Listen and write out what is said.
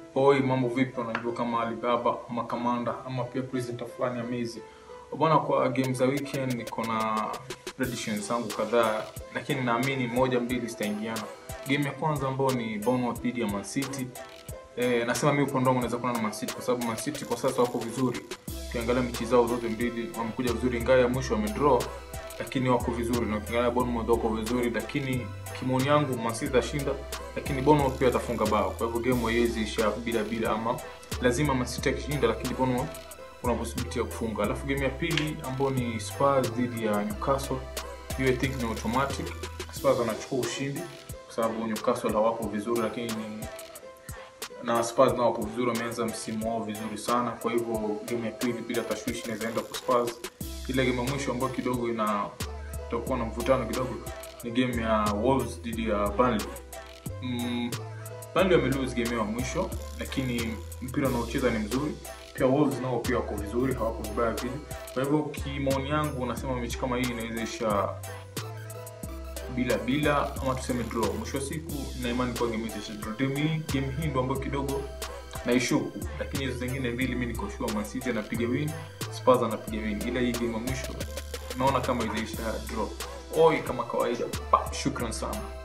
Oi, mambo vipi? Unajua kama Alibaba ama Kamanda ama pia presenter fulani amazing. Bwana, kwa game za weekend niko na predictions zangu kadhaa, lakini naamini moja mbili zitaingiana. Game ya kwanza ambayo ni Bournemouth dhidi ya Man City. Nasema mimi upande wangu naweza kuona na Man City kwa sababu Man City kwa sasa wako vizuri. Ukiangalia mechi zao zote mbili wamekuja vizuri, ingawa ya mwisho wamedraw, lakini wako vizuri. Na ukiangalia Bournemouth wako vizuri, lakini kimoni yangu Man City atashinda, lakini Bournemouth pia atafunga bao. Kwa hivyo game haiwezi isha bila ama lazima Man City ashinda, lakini Bournemouth kuna possibility ya kufunga. Alafu game ya pili ambayo ni Spurs dhidi ya Newcastle, I think ni automatic Spurs wanachukua ushindi kwa sababu Newcastle hawako vizuri, lakini na Spurs nao wapo vizuri, wameanza msimu wao vizuri sana. Kwa hivyo game ya pili bila tashwishi inaweza enda kwa Spurs. Ile game ya mwisho ambayo kidogo itakuwa na mvutano kidogo ni game ya Wolves dhidi ya Burnley. Burnley wamelose game ya mwisho, lakini mpira unaocheza ni mzuri. Pia Wolves nao pia wako vizuri, hawako vibaya vile. Kwa hivyo kimoni yangu nasema mechi kama hii inaweza isha bila ama tuseme draw. Mwisho wa siku na imani kwa game hizi draw. Game hii ndio ambayo kidogo naishuku, lakini hizo zingine mbili mimi niko sure Man City anapiga win, Spurs anapiga win. Ila hii game ya mwisho naona kama inaisha draw. Oi, kama kawaida. Shukran sana.